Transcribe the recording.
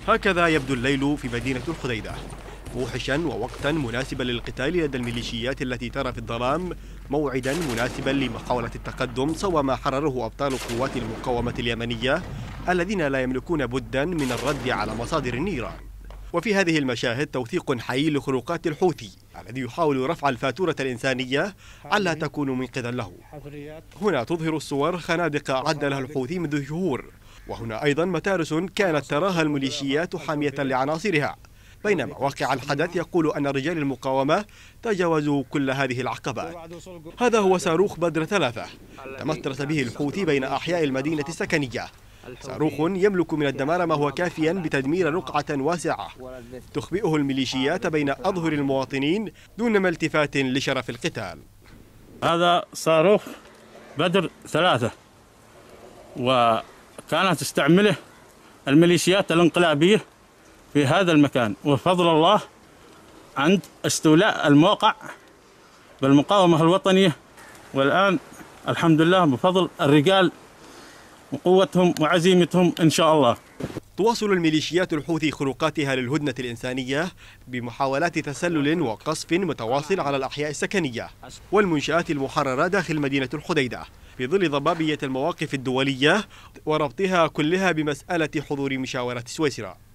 هكذا يبدو الليل في مدينة الحديدة، موحشا ووقتا مناسبا للقتال لدى الميليشيات التي ترى في الظلام موعدا مناسبا لمحاولة التقدم، سوى ما حرره أبطال قوات المقاومة اليمنية الذين لا يملكون بدا من الرد على مصادر النيران. وفي هذه المشاهد توثيق حي لخروقات الحوثي الذي يحاول رفع الفاتورة الإنسانية على تكون منقذا له. هنا تظهر الصور خنادق أعد لها الحوثي منذ شهور، وهنا أيضا متارس كانت تراها الميليشيات حامية لعناصرها، بينما واقع الحدث يقول أن رجال المقاومة تجاوزوا كل هذه العقبات. هذا هو صاروخ بدر 3 تمترس به الحوثي بين أحياء المدينة السكنية، صاروخ يملك من الدمار ما هو كافيا بتدمير رقعة واسعة تخبئه الميليشيات بين أظهر المواطنين دون ما التفات لشرف القتال. هذا صاروخ بدر 3، وكانت تستعمله الميليشيات الانقلابية في هذا المكان، وفضل الله عند استولاء الموقع بالمقاومة الوطنية، والآن الحمد لله بفضل الرجال وقوتهم وعزيمتهم إن شاء الله. تواصل الميليشيات الحوثي خروقاتها للهدنة الإنسانية بمحاولات تسلل وقصف متواصل على الأحياء السكنية والمنشآت المحررة داخل مدينة الحديدة، في ظل ضبابية المواقف الدولية وربطها كلها بمسألة حضور مشاورة سويسرا.